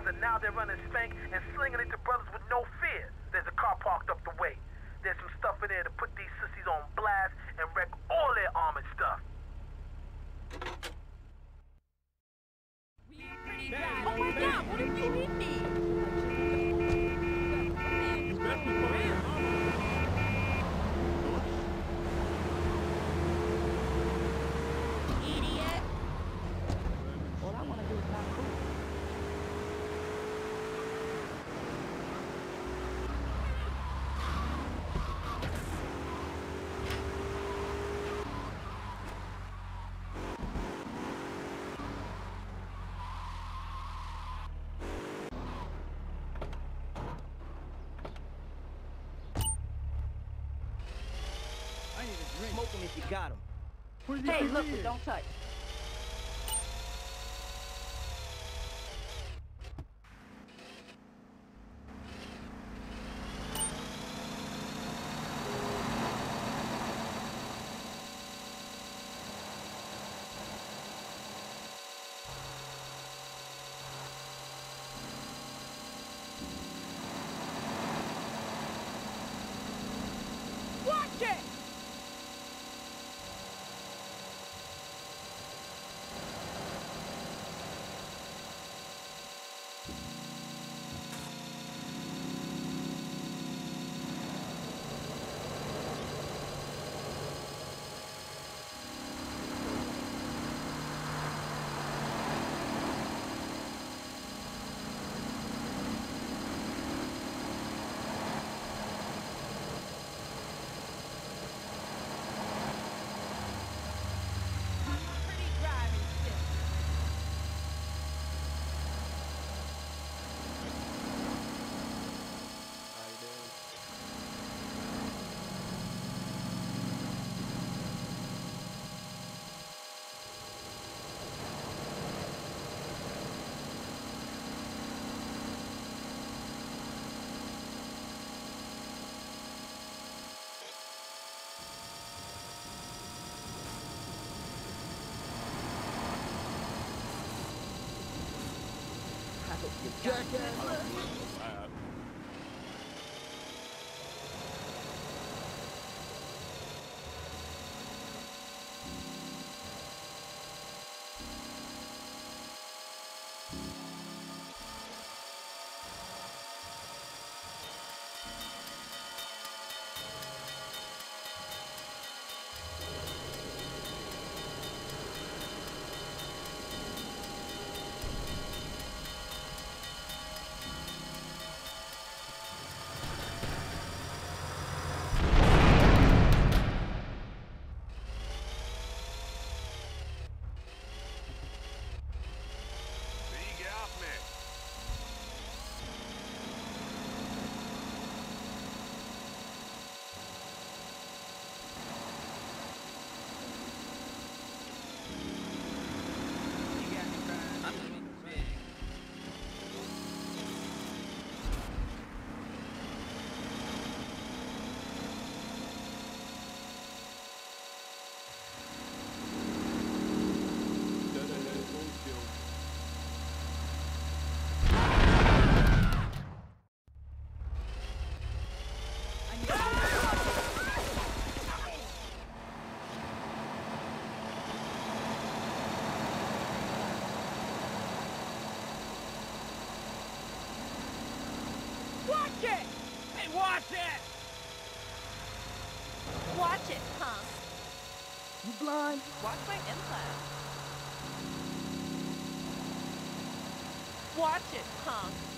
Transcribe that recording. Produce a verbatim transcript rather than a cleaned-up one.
cars and now they're running spank and slinging it to brothers with no fear. There's a car parked up the way. There's some stuff in there to put these sissies on blast and wreck all their armored stuff. Oh my God, what do you mean? Idiot. What I want to do is not cool. Smoke him if you got him. Hey, look, but don't touch. Watch it! You jackass. Watch it! Hey, watch it! Watch it, huh? You blind? Watch my implant. Watch it, huh?